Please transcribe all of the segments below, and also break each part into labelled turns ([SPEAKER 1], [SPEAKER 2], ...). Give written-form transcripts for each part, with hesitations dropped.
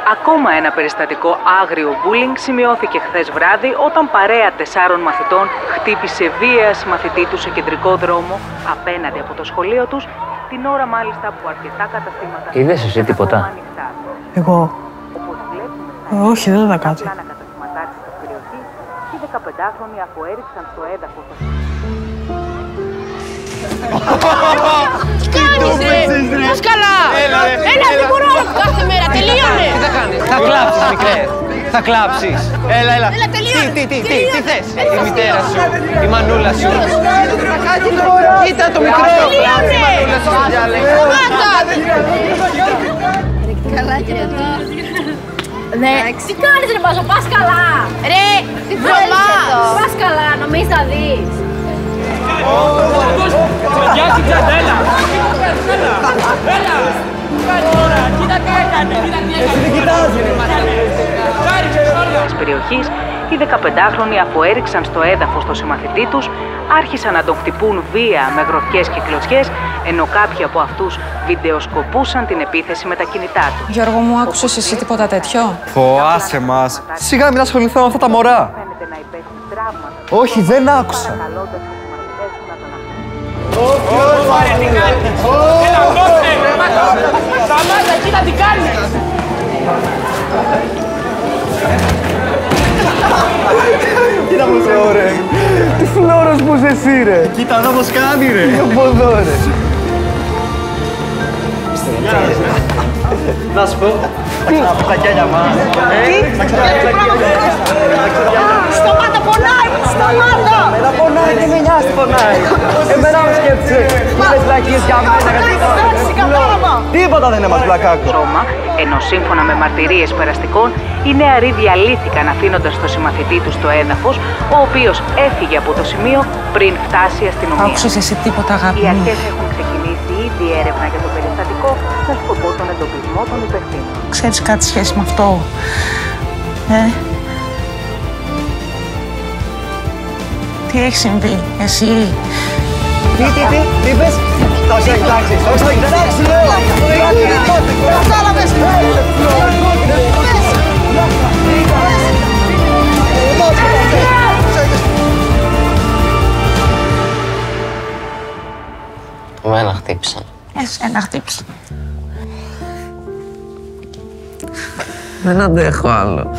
[SPEAKER 1] Ακόμα ένα περιστατικό άγριο bullying σημειώθηκε χθες βράδυ όταν παρέα 4 μαθητών χτύπησε βία μαθητή του σε κεντρικό δρόμο απέναντι από το σχολείο τους, την ώρα μάλιστα που αρκετά καταστήματα...
[SPEAKER 2] Είδες εσύ τίποτα?
[SPEAKER 3] Εγώ? Όχι, δεν είδα κάτι.
[SPEAKER 1] Οι 15χρονοι αφού έριξαν στο έδαφος...
[SPEAKER 4] Τι κάνεις ρε! Πώς καλά! Έλα, δεν μπορώ κάθε μέρα, τελείωνε!
[SPEAKER 2] Τι θα κάνεις? Θα κλάψεις, μικρέ! Θα κλάψεις! Έλα!
[SPEAKER 4] Έλα, τελείωνε!
[SPEAKER 2] Τι θες? Η μητέρα σου, η μανούλα σου. Κοίτα το μικρό!
[SPEAKER 4] Τελείωνε!
[SPEAKER 2] Η μανούλα σου διάλεγε.
[SPEAKER 4] Καλά και εδώ. Ναι, τι κάνεις ρε Μπάζο, πας καλά! Ρε, τι θέλεις εδώ! Πας καλά, νομίζεις θα δεις!
[SPEAKER 5] Γεια σου Τζαντέλα! Έλα! Κάτσε τώρα, κοίτα τι έκανε! Εσύ δεν κοιτάζει!
[SPEAKER 1] Της περιοχής, οι 15χρονοι αφού έριξαν στο έδαφος το συμμαθητή τους, άρχισαν να τον χτυπούν βία με γροθιές και κλωτσιές, ενώ κάποιοι από αυτούς βιντεοσκοπούσαν την επίθεση με τα κινητά τους.
[SPEAKER 3] Γιώργο μου, άκουσες εσύ τίποτα τέτοιο?
[SPEAKER 6] Άσε μας. Σιγά μην ασχοληθώ με αυτά τα μωρά. Όχι, δεν άκουσα.
[SPEAKER 5] Ωραία, τι κάνεις! Έλα, δώσε! Σταμάτα, κοίτα τι κάνεις!
[SPEAKER 6] Κοίτα πως ωραία. Τι φλόρος πως εσύ ρε. Κοίτα εδώ πως κάνει ρε. Από εδώ ρε. Να σου πω. Από τα κιάλια μας.
[SPEAKER 4] Σταμάτα, πονάει! Σταμάτα!
[SPEAKER 6] Εμένα πονάει, τι με νοιάζει πονάει. Εμένα με σκέφτησε. Είπες βλακίες για μένα. Τίποτα δεν έμαθα βλακάκο.
[SPEAKER 1] Σώμα, ενώ σύμφωνα με μαρτυρίες περαστικών, οι νεαροί διαλύθηκαν αφήνοντας το συμμαθητή τους στο έδαφος, ο οποίος έφυγε από το σημείο πριν φτάσει η αστυνομία.
[SPEAKER 3] Άκουσες εσύ τίποτα, αγάπη
[SPEAKER 1] Οι
[SPEAKER 3] μου?
[SPEAKER 1] αρχές έχουν ξεκινήσει ήδη έρευνα για το περιστατικό με σκοπό τον εντοπισμό των υπευθύνων.
[SPEAKER 3] Ξέρεις κάτι σχέση με αυτό? Τι έχει συμβεί, εσύ?
[SPEAKER 6] Τι είπες? Εντάξει, λέω. Κατάλαβες.
[SPEAKER 2] Εμένα χτύπησαν.
[SPEAKER 3] Εσένα χτύπησε.
[SPEAKER 2] Δεν αντέχω άλλο.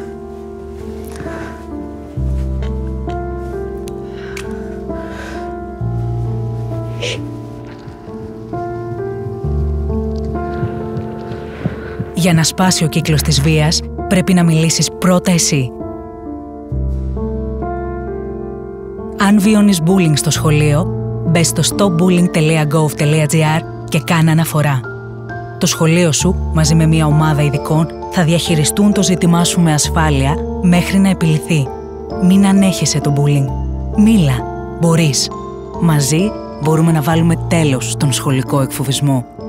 [SPEAKER 1] Για να σπάσει ο κύκλος της βίας, πρέπει να μιλήσεις πρώτα εσύ. Αν βιώνεις bullying στο σχολείο, μπες στο stopbullying.gov.gr και κάνε αναφορά. Το σχολείο σου, μαζί με μια ομάδα ειδικών, θα διαχειριστούν το ζήτημά σου με ασφάλεια μέχρι να επιλυθεί. Μην ανέχεσαι το bullying. Μίλα. Μπορείς. Μαζί μπορούμε να βάλουμε τέλος στον σχολικό εκφοβισμό.